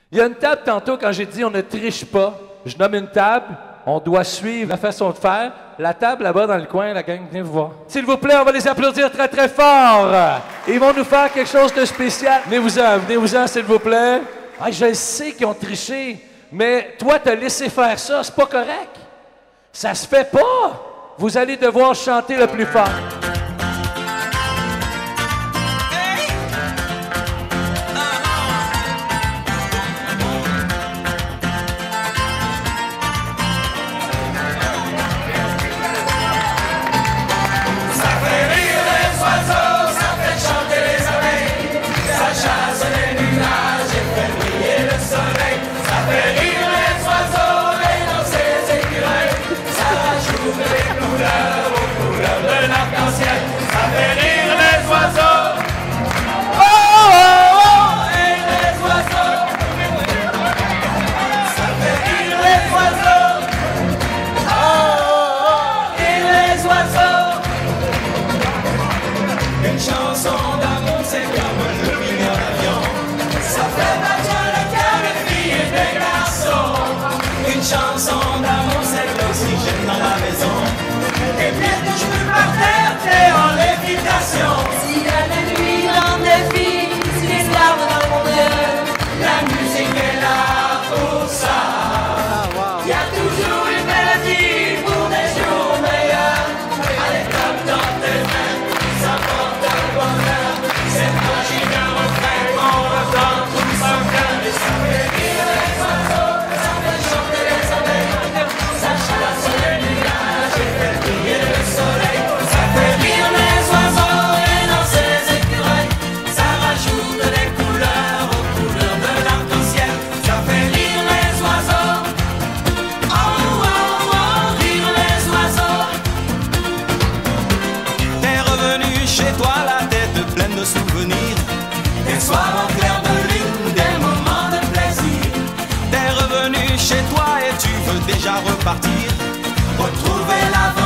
Il y a une table tantôt, quand j'ai dit on ne triche pas, je nomme une table, on doit suivre la façon de faire. La table là-bas dans le coin, la gang, venez vous voir. S'il vous plaît, on va les applaudir très très fort. Ils vont nous faire quelque chose de spécial. Venez-vous-en, s'il vous plaît. Ah, je sais qu'ils ont triché, mais toi, t'as laissé faire ça, c'est pas correct. Ça se fait pas. Vous allez devoir chanter le plus fort. Chanson d'amour, c'est l'oxygène dans la maison. Et bien que je peux par terre, t'es en lévitation. Si la nuit dans des filles, si les larmes dans mon œil, La musique est là pour ça. Y a toujours une mélodie pour des jours meilleurs. Allez, comme dans tes mains, ça porte un bonheur. C'est magique un refrain qu'on entend tous en cœur. Et ça fait rire les oiseaux, ça fait chanter les abeilles, ça chasse les nuages et fait briller le soleil. Ça fait rire les oiseaux et danser les écureuils. Ça rajoute des couleurs aux couleurs de l'arc-en-ciel. Ça fait rire les oiseaux. Oh, oh, oh, rire les oiseaux. T'es revenu chez toi, la tête pleine de souvenirs. Des soirs en clair de lune, des moments de plaisir. T'es revenu chez toi et tu veux déjà repartir. Retrouver la